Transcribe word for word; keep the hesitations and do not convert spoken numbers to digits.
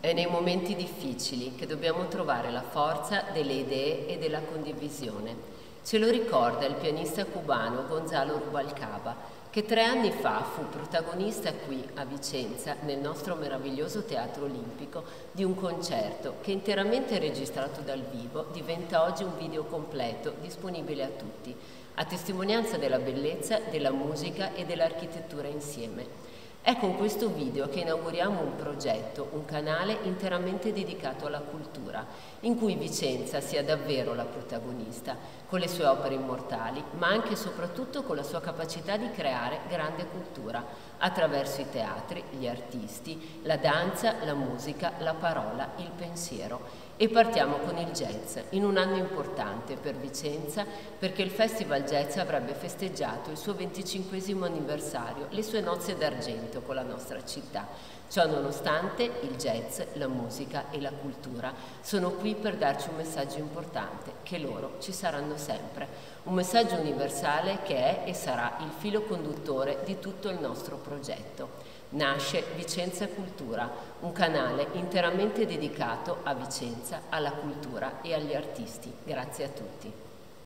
È nei momenti difficili che dobbiamo trovare la forza delle idee e della condivisione. Ce lo ricorda il pianista cubano Gonzalo Rubalcaba, che tre anni fa fu protagonista qui a Vicenza, nel nostro meraviglioso Teatro Olimpico, di un concerto che, interamente registrato dal vivo, diventa oggi un video completo disponibile a tutti, a testimonianza della bellezza, della musica e dell'architettura insieme. È con questo video che inauguriamo un progetto, un canale interamente dedicato alla cultura, in cui Vicenza sia davvero la protagonista, con le sue opere immortali, ma anche e soprattutto con la sua capacità di creare grande cultura, attraverso i teatri, gli artisti, la danza, la musica, la parola, il pensiero. E partiamo con il jazz, in un anno importante per Vicenza, perché il Festival Jazz avrebbe festeggiato il suo venticinquesimo anniversario, le sue nozze d'argento con la nostra città. Ciò nonostante, il jazz, la musica e la cultura sono qui per darci un messaggio importante, che loro ci saranno sempre. Un messaggio universale che è e sarà il filo conduttore di tutto il nostro progetto. Nasce Vicenza Cultura, un canale interamente dedicato a Vicenza, alla cultura e agli artisti. Grazie a tutti.